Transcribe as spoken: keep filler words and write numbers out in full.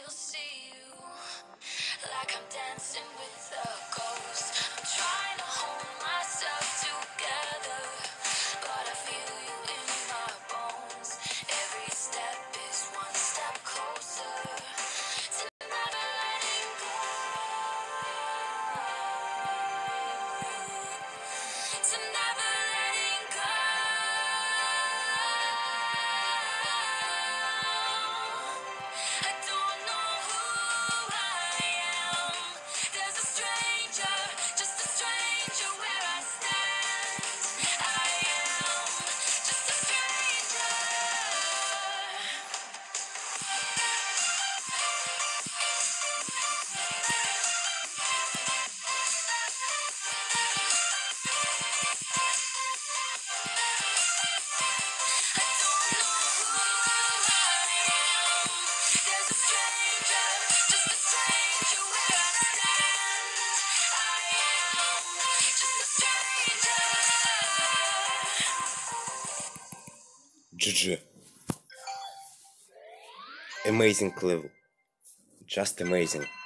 still see you, like I'm dancing with a ghost. I'm trying to hold myself together, but I feel you in my bones. Every step is one step closer to never letting go, to never letting go. I don't know who I am. There's a stranger, just a stranger where I stand. I am just a stranger. There's a stranger, just a stranger where I stand. I am just a stranger. G G. Amazing level. Just amazing.